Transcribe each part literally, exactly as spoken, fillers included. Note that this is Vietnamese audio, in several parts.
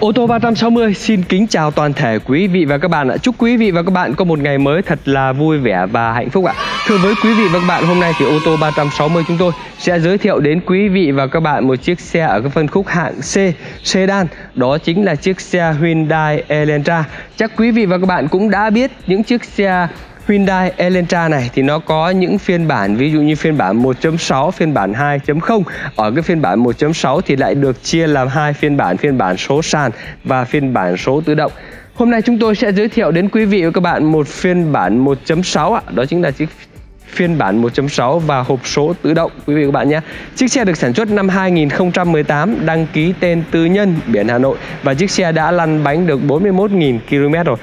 Ô tô ba trăm sáu mươi xin kính chào toàn thể quý vị và các bạn ạ. Chúc quý vị và các bạn có một ngày mới thật là vui vẻ và hạnh phúc ạ. Thưa với quý vị và các bạn, hôm nay thì ô tô ba trăm sáu mươi chúng tôi sẽ giới thiệu đến quý vị và các bạn một chiếc xe ở cái phân khúc hạng C, sedan. Đó chính là chiếc xe Hyundai Elantra. Chắc quý vị và các bạn cũng đã biết những chiếc xe Hyundai Elantra này thì nó có những phiên bản, ví dụ như phiên bản một chấm sáu, phiên bản hai chấm không. Ở cái phiên bản một chấm sáu thì lại được chia làm hai phiên bản, phiên bản số sàn và phiên bản số tự động. Hôm nay chúng tôi sẽ giới thiệu đến quý vị và các bạn một phiên bản một chấm sáu ạ. Đó chính là chiếc phiên bản một chấm sáu và hộp số tự động quý vị và các bạn nhé. Chiếc xe được sản xuất năm hai nghìn không trăm mười tám, đăng ký tên tư nhân, biển Hà Nội, và chiếc xe đã lăn bánh được bốn mươi mốt nghìn ki lô mét rồi.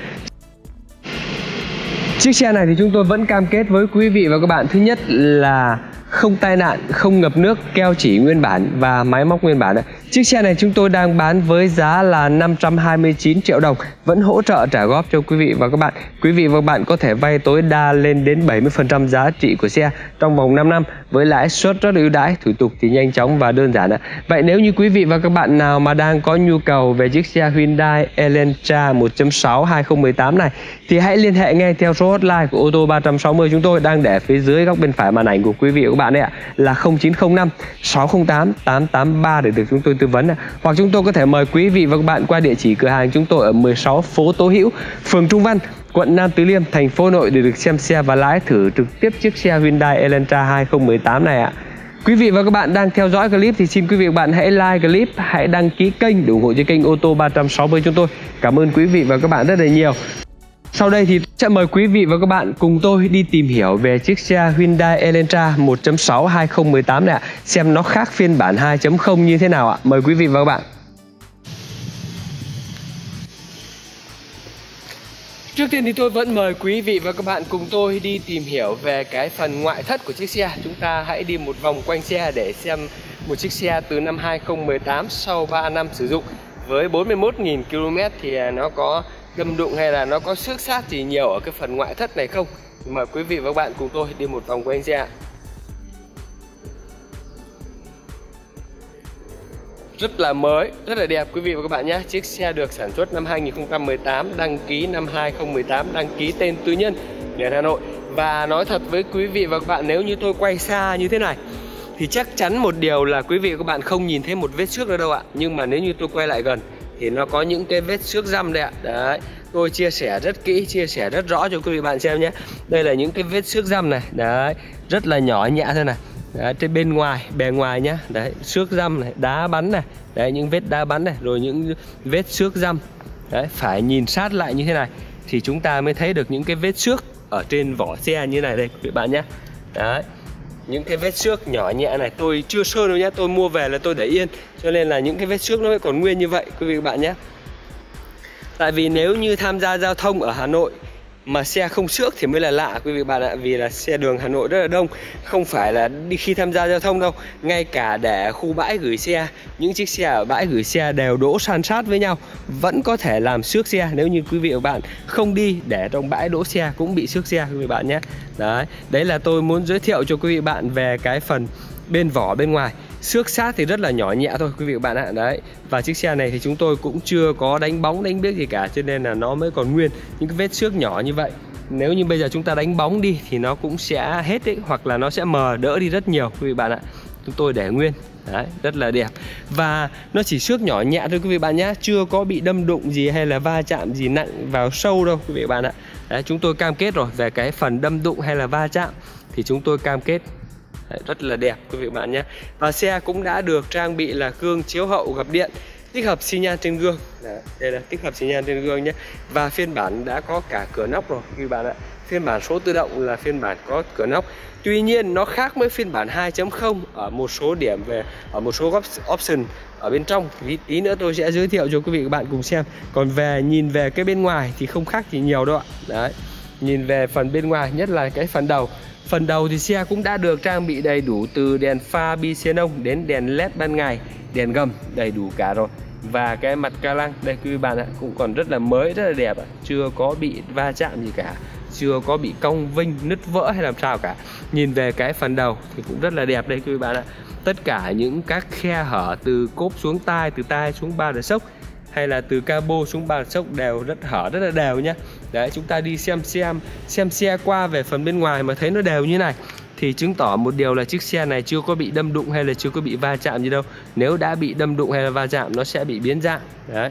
Chiếc xe này thì chúng tôi vẫn cam kết với quý vị và các bạn, thứ nhất là không tai nạn, không ngập nước, keo chỉ nguyên bản và máy móc nguyên bản. Chiếc xe này chúng tôi đang bán với giá là năm trăm hai mươi chín triệu đồng, vẫn hỗ trợ trả góp cho quý vị và các bạn. Quý vị và các bạn có thể vay tối đa lên đến bảy mươi phần trăm giá trị của xe trong vòng năm năm với lãi suất rất ưu đãi, thủ tục thì nhanh chóng và đơn giản. Vậy nếu như quý vị và các bạn nào mà đang có nhu cầu về chiếc xe Hyundai Elantra một chấm sáu hai không một tám này thì hãy liên hệ ngay theo số hotline của ô tô ba trăm sáu mươi chúng tôi đang để phía dưới góc bên phải màn ảnh của quý vị và các bạn đấy ạ, là không chín không năm sáu không tám tám tám ba để được chúng tôi tư vấn. Hoặc chúng tôi có thể mời quý vị và các bạn qua địa chỉ cửa hàng chúng tôi ở mười sáu phố Tố Hữu, phường Trung Văn, quận Nam Từ Liêm, thành phố Hà Nội để được xem xe và lái thử trực tiếp chiếc xe Hyundai Elantra hai không một tám này ạ. Quý vị và các bạn đang theo dõi clip thì xin quý vị và các bạn hãy like clip, hãy đăng ký kênh để ủng hộ cho kênh ô tô ba trăm sáu mươi chúng tôi. Cảm ơn quý vị và các bạn rất là nhiều. Sau đây thì sẽ mời quý vị và các bạn cùng tôi đi tìm hiểu về chiếc xe Hyundai Elantra một chấm sáu hai không một tám này ạ, xem nó khác phiên bản hai chấm không như thế nào ạ. Mời quý vị và các bạn. Trước tiên thì tôi vẫn mời quý vị và các bạn cùng tôi đi tìm hiểu về cái phần ngoại thất của chiếc xe. Chúng ta hãy đi một vòng quanh xe để xem một chiếc xe từ năm hai không một tám sau ba năm sử dụng với bốn mươi mốt nghìn ki lô mét thì nó có đâm đụng hay là nó có xước sát gì nhiều ở cái phần ngoại thất này không. Mời quý vị và các bạn cùng tôi đi một vòng quanh xe. Rất là mới, rất là đẹp quý vị và các bạn nhé. Chiếc xe được sản xuất năm hai nghìn không trăm mười tám, đăng ký năm hai không một tám, đăng ký tên tư nhân, biển Hà Nội. Và nói thật với quý vị và các bạn, nếu như tôi quay xa như thế này thì chắc chắn một điều là quý vị và các bạn không nhìn thấy một vết xước nữa đâu ạ. Nhưng mà nếu như tôi quay lại gần thì nó có những cái vết xước răm đây ạ. Đấy, tôi chia sẻ rất kỹ, chia sẻ rất rõ cho quý vị bạn xem nhé. Đây là những cái vết xước răm này. Đấy, rất là nhỏ nhẹ thôi này. Đấy, trên bên ngoài, bề ngoài nhá. Đấy, xước răm này, đá bắn này. Đấy, những vết đá bắn này, rồi những vết xước răm. Đấy, phải nhìn sát lại như thế này thì chúng ta mới thấy được những cái vết xước ở trên vỏ xe như này đây quý vị bạn nhé. Đấy, những cái vết xước nhỏ nhẹ này tôi chưa sơn đâu nhé, tôi mua về là tôi để yên, cho nên là những cái vết xước nó mới còn nguyên như vậy quý vị các bạn nhé. Tại vì nếu như tham gia giao thông ở Hà Nội mà xe không xước thì mới là lạ quý vị bạn ạ. Vì là xe đường Hà Nội rất là đông, không phải là đi khi tham gia giao thông đâu, ngay cả để khu bãi gửi xe, những chiếc xe ở bãi gửi xe đều đỗ san sát với nhau vẫn có thể làm xước xe. Nếu như quý vị và bạn không đi để trong bãi đỗ xe cũng bị xước xe quý vị bạn nhé. Đấy, đấy là tôi muốn giới thiệu cho quý vị bạn về cái phần bên vỏ bên ngoài. Xước sát thì rất là nhỏ nhẹ thôi quý vị và bạn ạ. Đấy, và chiếc xe này thì chúng tôi cũng chưa có đánh bóng đánh biếc gì cả, cho nên là nó mới còn nguyên những cái vết xước nhỏ như vậy. Nếu như bây giờ chúng ta đánh bóng đi thì nó cũng sẽ hết ấy, hoặc là nó sẽ mờ đỡ đi rất nhiều quý vị bạn ạ. Chúng tôi để nguyên. Đấy, rất là đẹp. Và nó chỉ xước nhỏ nhẹ thôi quý vị bạn nhé, chưa có bị đâm đụng gì hay là va chạm gì nặng vào sâu đâu quý vị bạn ạ. Đấy, chúng tôi cam kết rồi, về cái phần đâm đụng hay là va chạm thì chúng tôi cam kết. Đấy, rất là đẹp quý vị bạn nhé. Và xe cũng đã được trang bị là gương chiếu hậu gập điện, tích hợp xi nhan trên gương. Đấy, đây là tích hợp xi nhan trên gương nhé. Và phiên bản đã có cả cửa nóc rồi quý vị bạn ạ. Phiên bản số tự động là phiên bản có cửa nóc. Tuy nhiên nó khác với phiên bản hai chấm không ở một số điểm, về ở một số option ở bên trong. Tí, tí nữa tôi sẽ giới thiệu cho quý vị các bạn cùng xem. Còn về nhìn về cái bên ngoài thì không khác gì nhiều đâu ạ. Đấy, nhìn về phần bên ngoài, nhất là cái phần đầu. Phần đầu thì xe cũng đã được trang bị đầy đủ từ đèn pha bi xenon đến đèn led ban ngày, đèn gầm đầy đủ cả rồi. Và cái mặt ca lăng đây quý vị bạn ạ, cũng còn rất là mới, rất là đẹp ạ. Chưa có bị va chạm gì cả, chưa có bị cong vinh, nứt vỡ hay làm sao cả. Nhìn về cái phần đầu thì cũng rất là đẹp đây quý vị bạn ạ. Tất cả những các khe hở từ cốp xuống tai, từ tai xuống ba đờ sốc hay là từ cabo xuống bàn sốc đều rất hở rất là đều nhá. Đấy, chúng ta đi xem xem xem xe qua về phần bên ngoài mà thấy nó đều như này thì chứng tỏ một điều là chiếc xe này chưa có bị đâm đụng hay là chưa có bị va chạm gì đâu. Nếu đã bị đâm đụng hay là va chạm nó sẽ bị biến dạng. Đấy,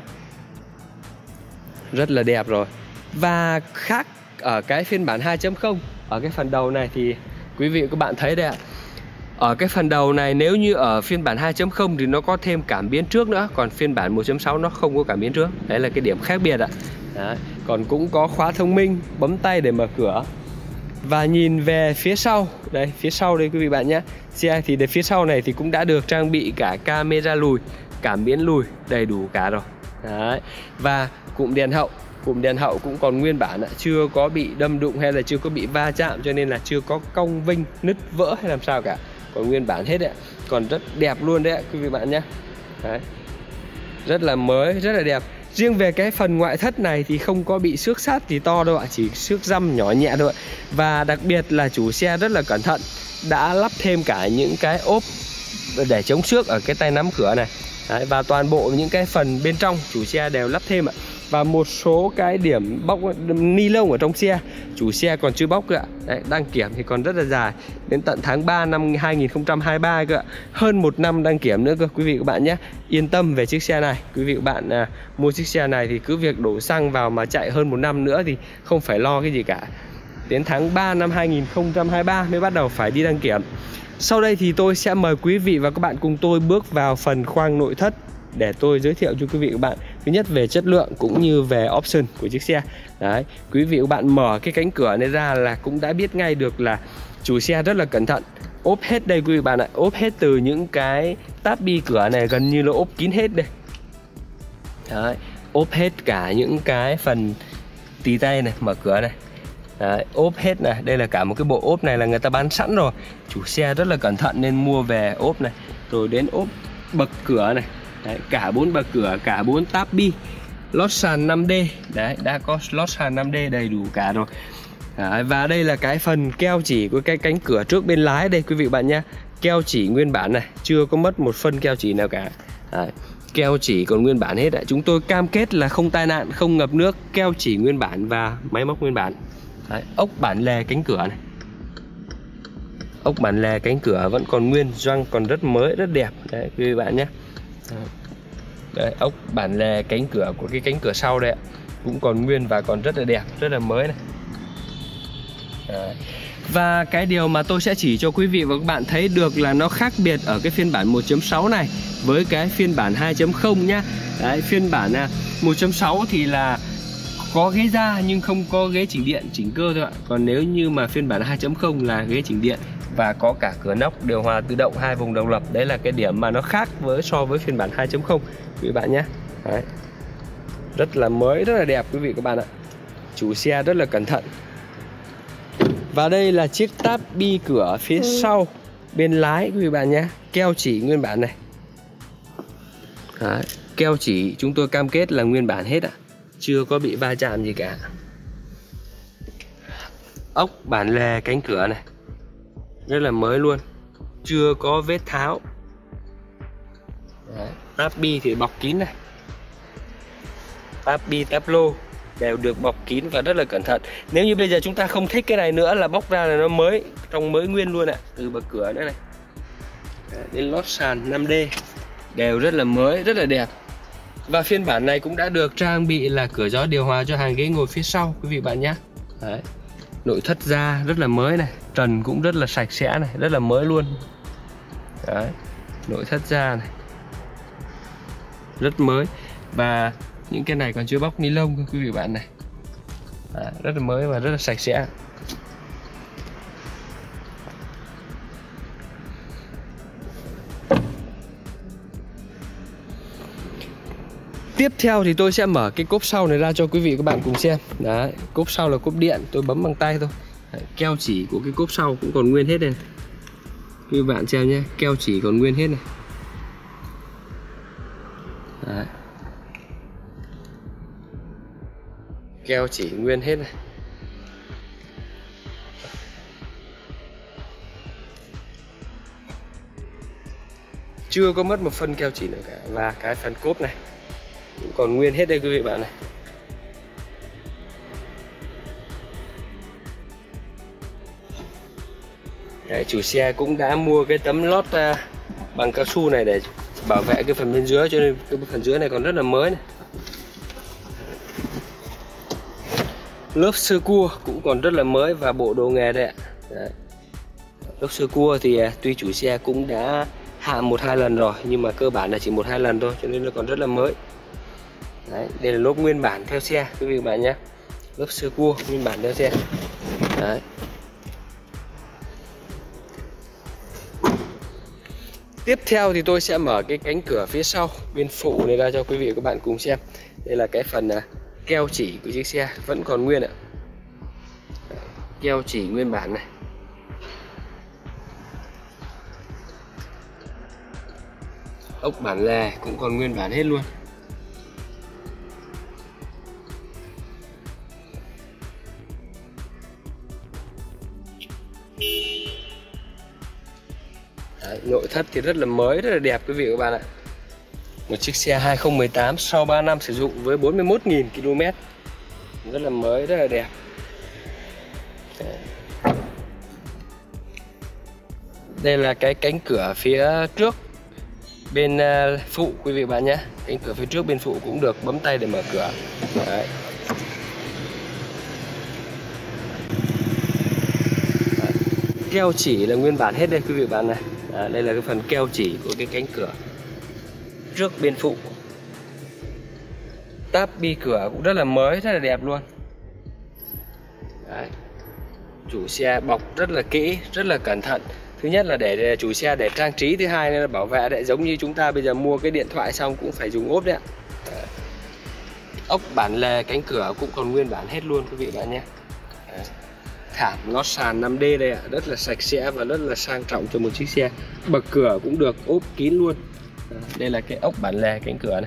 rất là đẹp rồi. Và khác ở cái phiên bản hai chấm không, ở cái phần đầu này thì quý vị và các bạn thấy đây ạ. Ở cái phần đầu này nếu như ở phiên bản hai chấm không thì nó có thêm cảm biến trước nữa, còn phiên bản một chấm sáu nó không có cảm biến trước. Đấy là cái điểm khác biệt ạ. Đấy. Còn cũng có khóa thông minh, bấm tay để mở cửa. Và nhìn về phía sau, đây phía sau đây quý vị bạn nhé. Xe thì để phía sau này thì cũng đã được trang bị cả camera lùi, cảm biến lùi đầy đủ cả rồi. Đấy. Và cụm đèn hậu, cụm đèn hậu cũng còn nguyên bản ạ, chưa có bị đâm đụng hay là chưa có bị va chạm, cho nên là chưa có cong vinh, nứt vỡ hay làm sao cả. Còn nguyên bản hết đấy ạ. Còn rất đẹp luôn đấy ạ quý vị bạn nhé. Đấy. Rất là mới, rất là đẹp. Riêng về cái phần ngoại thất này thì không có bị xước sát gì to đâu ạ, chỉ xước răm nhỏ nhẹ thôi ạ. Và đặc biệt là chủ xe rất là cẩn thận, đã lắp thêm cả những cái ốp để chống xước ở cái tay nắm cửa này. Đấy, và toàn bộ những cái phần bên trong chủ xe đều lắp thêm ạ. Và một số cái điểm bóc ni lông ở trong xe chủ xe còn chưa bóc cơ ạ. Đấy, đăng kiểm thì còn rất là dài, đến tận tháng ba năm hai nghìn không trăm hai mươi ba cơ ạ. Hơn một năm đăng kiểm nữa cơ quý vị các bạn nhé. Yên tâm về chiếc xe này. Quý vị các bạn à, mua chiếc xe này thì cứ việc đổ xăng vào mà chạy hơn một năm nữa thì không phải lo cái gì cả. Đến tháng ba năm hai nghìn không trăm hai mươi ba mới bắt đầu phải đi đăng kiểm. Sau đây thì tôi sẽ mời quý vị và các bạn cùng tôi bước vào phần khoang nội thất để tôi giới thiệu cho quý vị và các bạn thứ nhất về chất lượng cũng như về option của chiếc xe. Đấy, quý vị và các bạn mở cái cánh cửa này ra là cũng đã biết ngay được là chủ xe rất là cẩn thận. Ốp hết đây quý vị bạn ạ, ốp hết từ những cái táp bi cửa này gần như là ốp kín hết đây. Đấy, ốp hết cả những cái phần tì tay này, mở cửa này. Đấy, ốp hết này, đây là cả một cái bộ ốp này là người ta bán sẵn rồi. Chủ xe rất là cẩn thận nên mua về ốp này. Rồi đến ốp bậc cửa này. Đấy, cả bốn bậc cửa, cả bốn táp bi, lót sàn năm D. Đấy, đã có lót sàn năm D đầy đủ cả rồi. Đấy, và đây là cái phần keo chỉ của cái cánh cửa trước bên lái đây quý vị bạn nhé. Keo chỉ nguyên bản này, chưa có mất một phân keo chỉ nào cả. Đấy, keo chỉ còn nguyên bản hết đấy. Chúng tôi cam kết là không tai nạn, không ngập nước, keo chỉ nguyên bản và máy móc nguyên bản. Đấy, ốc bản lề cánh cửa này, ốc bản lề cánh cửa vẫn còn nguyên, gioăng còn rất mới, rất đẹp. Đấy quý vị bạn nhé. Đấy, ốc bản lề cánh cửa của cái cánh cửa sau đây ạ, cũng còn nguyên và còn rất là đẹp, rất là mới này. Đấy. Và cái điều mà tôi sẽ chỉ cho quý vị và các bạn thấy được là nó khác biệt ở cái phiên bản một chấm sáu này với cái phiên bản hai chấm không nhá. Đấy, phiên bản một chấm sáu thì là có ghế da nhưng không có ghế chỉnh điện, chỉnh cơ thôi ạ. Còn nếu như mà phiên bản hai chấm không là ghế chỉnh điện và có cả cửa nóc, điều hòa tự động, hai vùng độc lập. Đấy là cái điểm mà nó khác với so với phiên bản hai chấm không quý bạn nhé. Đấy. Rất là mới, rất là đẹp quý vị các bạn ạ. Chủ xe rất là cẩn thận. Và đây là chiếc táp bi cửa phía ừ. sau bên lái quý vị bạn nhé. Keo chỉ nguyên bản này. Đấy. Keo chỉ chúng tôi cam kết là nguyên bản hết ạ, chưa có bị va chạm gì cả. Ốc bản lề cánh cửa này rất là mới luôn, chưa có vết tháo. Đấy. Táp bi thì bọc kín này, táp bi táp lô đều được bọc kín và rất là cẩn thận. Nếu như bây giờ chúng ta không thích cái này nữa là bóc ra là nó mới, trong mới nguyên luôn ạ. Từ bậc cửa nữa này đến lót sàn năm D đều rất là mới, rất là đẹp. Và phiên bản này cũng đã được trang bị là cửa gió điều hòa cho hàng ghế ngồi phía sau quý vị bạn nhé. Đấy. Nội thất da rất là mới này, trần cũng rất là sạch sẽ này, rất là mới luôn. Đấy. Nội thất da này rất mới. Và những cái này còn chưa bóc ni lông quý vị bạn này. Đấy. Rất là mới và rất là sạch sẽ. Tiếp theo thì tôi sẽ mở cái cốp sau này ra cho quý vị các bạn cùng xem. Đấy, cốp sau là cốp điện, tôi bấm bằng tay thôi. Đấy, keo chỉ của cái cốp sau cũng còn nguyên hết này. Quý vị bạn xem nhé, keo chỉ còn nguyên hết này. Đấy. Keo chỉ nguyên hết này. Chưa có mất một phân keo chỉ nào cả. Và cái phần cốp này cũng còn nguyên hết đây quý vị bạn này. Đấy, chủ xe cũng đã mua cái tấm lót uh, bằng cao su này để bảo vệ cái phần bên dưới, cho nên cái phần dưới này còn rất là mới này. Lớp sơ cua cũng còn rất là mới và bộ đồ nghề đây ạ. Đấy. Lớp sơ cua thì uh, tuy chủ xe cũng đã hạ một hai lần rồi, nhưng mà cơ bản là chỉ một hai lần thôi, cho nên nó còn rất là mới. Đấy, đây là lốp nguyên bản theo xe quý vị bạn nhé. Lớp sơ cua nguyên bản theo xe. Đấy. Tiếp theo thì tôi sẽ mở cái cánh cửa phía sau bên phụ này ra cho quý vị và các bạn cùng xem. Đây là cái phần keo chỉ của chiếc xe vẫn còn nguyên ạ. Keo chỉ nguyên bản này. Ốc bản lề cũng còn nguyên bản hết luôn. Đấy, nội thất thì rất là mới, rất là đẹp quý vị và các bạn ạ. Một chiếc xe hai không một tám sau ba năm sử dụng với bốn mươi mốt nghìn ki lô mét. Rất là mới, rất là đẹp. Đấy. Đây là cái cánh cửa phía trước bên phụ quý vị và bạn nhé. Cánh cửa phía trước bên phụ cũng được bấm tay để mở cửa. Đấy. Keo chỉ là nguyên bản hết đây quý vị bạn này. À, đây là cái phần keo chỉ của cái cánh cửa trước bên phụ. Táp bi cửa cũng rất là mới, rất là đẹp luôn. Đấy. Chủ xe bọc rất là kỹ, rất là cẩn thận. Thứ nhất là để, để chủ xe để trang trí, thứ hai là bảo vệ để giống như chúng ta bây giờ mua cái điện thoại xong cũng phải dùng ốp đấy ạ. Đấy. Ốc bản lề cánh cửa cũng còn nguyên bản hết luôn quý vị bạn nhé. Đấy. Thảm lót sàn năm D đây ạ, rất là sạch sẽ và rất là sang trọng cho một chiếc xe. Bậc cửa cũng được ốp kín luôn. Đây là cái ốc bản lề cánh cửa này.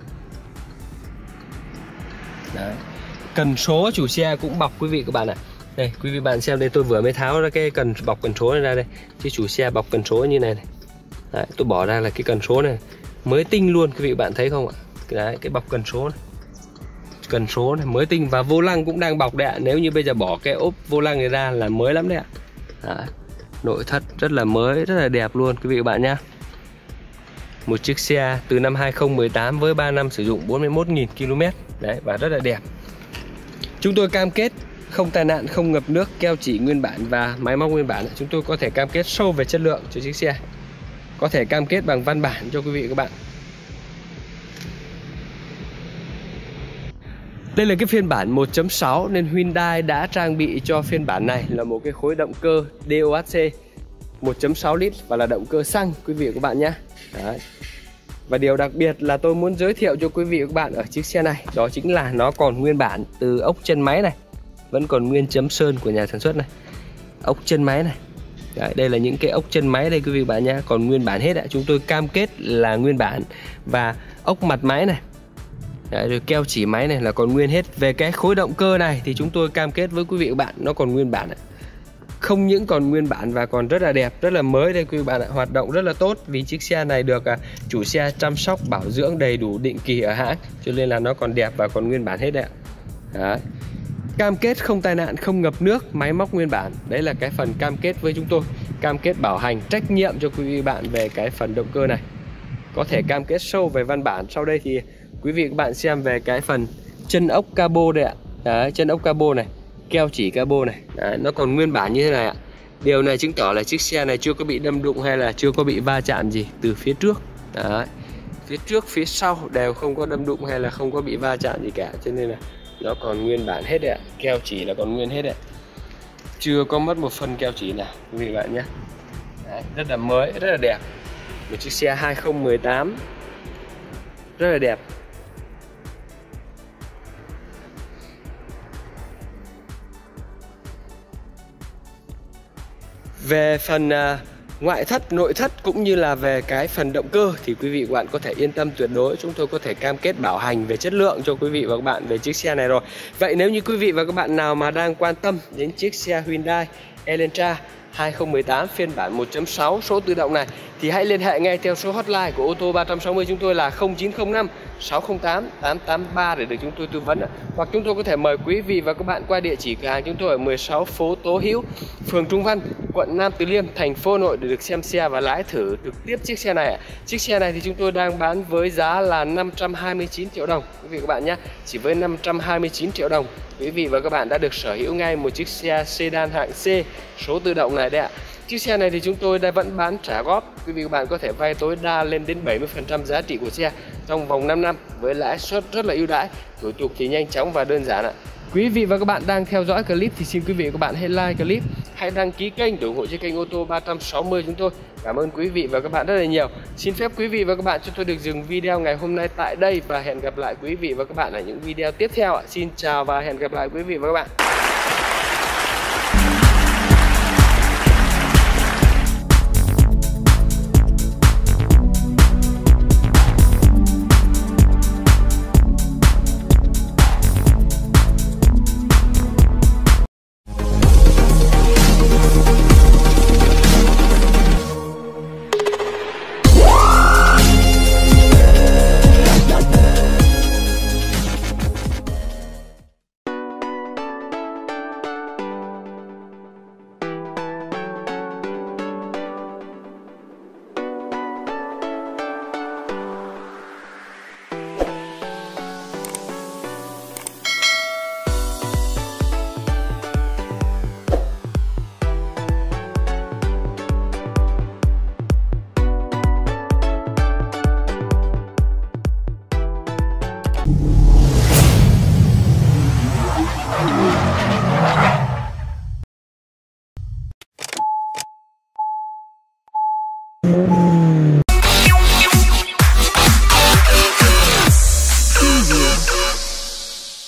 Đấy. Cần số chủ xe cũng bọc quý vị các bạn ạ. Đây quý vị bạn xem đây, tôi vừa mới tháo ra cái cần bọc cần số này ra đây. Chứ chủ xe bọc cần số như này này. Đấy, tôi bỏ ra là cái cần số này mới tinh luôn quý vị bạn thấy không ạ? Đấy, cái bọc cần số này. Cần số này mới tinh và vô lăng cũng đang bọc đấy ạ. Nếu như bây giờ bỏ cái ốp vô lăng này ra là mới lắm đấy ạ. Đấy. Nội thất rất là mới, rất là đẹp luôn quý vị và bạn nhé. Một chiếc xe từ năm hai không một tám với ba năm sử dụng bốn mươi mốt nghìn ki lô mét. Đấy, và rất là đẹp. Chúng tôi cam kết không tai nạn, không ngập nước, keo chỉ nguyên bản và máy móc nguyên bản. Chúng tôi có thể cam kết sâu về chất lượng cho chiếc xe. Có thể cam kết bằng văn bản cho quý vị và các bạn. Đây là cái phiên bản một chấm sáu nên Hyundai đã trang bị cho phiên bản này là một cái khối động cơ đê o hát xê một chấm sáu lít và là động cơ xăng quý vị và các bạn nhé. Đấy. Và điều đặc biệt là tôi muốn giới thiệu cho quý vị và các bạn ở chiếc xe này, đó chính là nó còn nguyên bản từ ốc chân máy này, vẫn còn nguyên chấm sơn của nhà sản xuất này. Ốc chân máy này. Đấy, đây là những cái ốc chân máy đây quý vị và bạn nhé, còn nguyên bản hết ạ. Chúng tôi cam kết là nguyên bản. Và ốc mặt máy này. Đấy, rồi keo chỉ máy này là còn nguyên hết. Về cái khối động cơ này thì chúng tôi cam kết với quý vị và các bạn nó còn nguyên bản ạ. Không những còn nguyên bản và còn rất là đẹp, rất là mới đây quý vị bạn ạ. Hoạt động rất là tốt vì chiếc xe này được chủ xe chăm sóc bảo dưỡng đầy đủ định kỳ ở hãng, cho nên là nó còn đẹp và còn nguyên bản hết đấy ạ. Đấy. Cam kết không tai nạn, không ngập nước, máy móc nguyên bản. Đấy là cái phần cam kết với chúng tôi. Cam kết bảo hành, trách nhiệm cho quý vị bạn về cái phần động cơ này. Có thể cam kết sâu về văn bản. Sau đây thì quý vị các bạn xem về cái phần chân ốc cabo đây ạ. Đấy, chân ốc cabo này, keo chỉ cabo này. Đấy, nó còn nguyên bản như thế này ạ. Điều này chứng tỏ là chiếc xe này chưa có bị đâm đụng hay là chưa có bị va chạm gì từ phía trước. Đấy. Phía trước, phía sau đều không có đâm đụng hay là không có bị va chạm gì cả, cho nên là nó còn nguyên bản hết đấy ạ. Keo chỉ là còn nguyên hết đấy. Chưa có mất một phân keo chỉ nào quý vị bạn nhé. Đấy, rất là mới, rất là đẹp. Một chiếc xe hai không một tám rất là đẹp. Về phần uh, ngoại thất, nội thất cũng như là về cái phần động cơ thì quý vị và các bạn có thể yên tâm tuyệt đối. Chúng tôi có thể cam kết bảo hành về chất lượng cho quý vị và các bạn về chiếc xe này rồi. Vậy nếu như quý vị và các bạn nào mà đang quan tâm đến chiếc xe Hyundai Elantra hai không một tám phiên bản một chấm sáu số tự động này thì hãy liên hệ ngay theo số hotline của ô tô ba trăm sáu mươi chúng tôi là không chín không năm sáu không tám tám tám ba để được chúng tôi tư vấn. Hoặc chúng tôi có thể mời quý vị và các bạn qua địa chỉ cửa hàng chúng tôi ở mười sáu phố Tố Hữu, phường Trung Văn, quận Nam Từ Liêm, thành phố Hà Nội để được xem xe và lái thử trực tiếp chiếc xe này. Chiếc xe này thì chúng tôi đang bán với giá là năm trăm hai mươi chín triệu đồng quý vị và các bạn nhé. Chỉ với năm trăm hai mươi chín triệu đồng quý vị và các bạn đã được sở hữu ngay một chiếc xe sedan hạng C số tự động này đấy ạ. Chiếc xe này thì chúng tôi đã vẫn bán trả góp, quý vị và các bạn có thể vay tối đa lên đến bảy mươi phần trăm giá trị của xe trong vòng năm năm với lãi suất rất là ưu đãi, thủ tục thì nhanh chóng và đơn giản ạ. Quý vị và các bạn đang theo dõi clip thì xin quý vị và các bạn hãy like clip, hãy đăng ký kênh để ủng hộ cho kênh ô tô ba trăm sáu mươi chúng tôi. Cảm ơn quý vị và các bạn rất là nhiều. Xin phép quý vị và các bạn cho tôi được dừng video ngày hôm nay tại đây và hẹn gặp lại quý vị và các bạn ở những video tiếp theo ạ. Xin chào và hẹn gặp lại quý vị và các bạn. Mm-hmm.